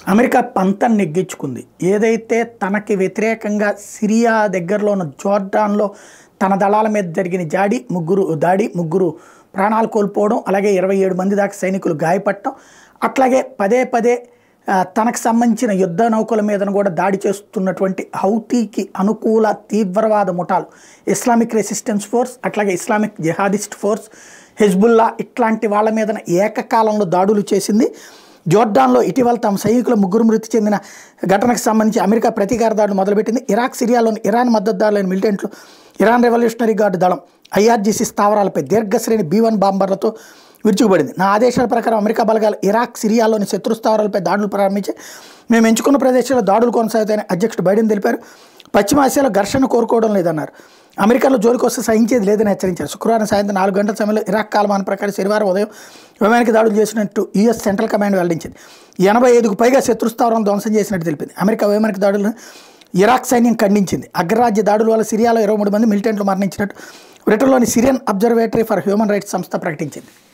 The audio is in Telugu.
అమెరికా పంతం నెగ్గించుకుంది. ఏదైతే తనకి వ్యతిరేకంగా సిరియా దగ్గరలో ఉన్న జోర్డాన్‌లో తన దళాల మీద జరిగిన దాడి, ముగ్గురు ప్రాణాలు కోల్పోవడం, అలాగే 27 మంది దాకా సైనికులు గాయపడటం, అట్లాగే పదే పదే తనకు సంబంధించిన యుద్ధ నౌకల మీదను కూడా దాడి చేస్తున్నటువంటి హౌతీకి అనుకూల తీవ్రవాద ముఠాలు, ఇస్లామిక్ రెసిస్టెన్స్ ఫోర్స్, అట్లాగే ఇస్లామిక్ జిహాదిస్ట్ ఫోర్స్, హెజ్బుల్లా ఇట్లాంటి వాళ్ళ మీద ఏకకాలంలో దాడులు చేసింది. జోర్డాన్లో ఇటీవల తమ సైనికుల 3 మృతి చెందిన ఘటనకు సంబంధించి అమెరికా ప్రతీకార దాడులు మొదలుపెట్టింది. ఇరాక్, సిరియాలోని ఇరాన్ మద్దతుదారులైన మిలిటెంట్లు ఇరాన్ రెవల్యూషనరీ గార్డు దళం ఐఆర్జీసీ స్థావరాలపై దీర్ఘశ్రేణి B-1 బాంబర్లతో విరుచుకుపడింది. నా ఆదేశాల ప్రకారం అమెరికా బలగాలు ఇరాక్, సిరియాలోని శత్రు స్థావరాలపై దాడులు ప్రారంభించి మేము ఎంచుకున్న ప్రదేశాల్లో దాడులు కొనసాగుతాయని అధ్యక్షుడు బైడెన్ తెలిపారు. పశ్చిమాసియాలో ఘర్షణ కోరుకోవడం లేదన్నారు. అమెరికాలో జోలికి వస్తే సహించేది లేదని హెచ్చరించారు. శుక్రవారం సాయంత్రం 4 గంటల సమయంలో ఇరాక్ కాలమాన ప్రకారం శనివారం ఉదయం విమానానికి దాడులు చేసినట్టు యుఎస్ సెంట్రల్ కమాండ్ వెల్లడించింది. 85కు పైగా శత్రు స్థావరాలను ధ్వంసం చేసినట్టు తెలిపింది. అమెరికా వైమానిక దాడులను ఇరాక్ సైన్యం ఖండించింది. అగ్రరాజ్య దాడుల వల్ల సిరియాలో 23 మంది మిలిటెంట్లు మరణించినట్టు బ్రిటన్లోని Syrian observatory for human rights సంస్థ ప్రకటించింది.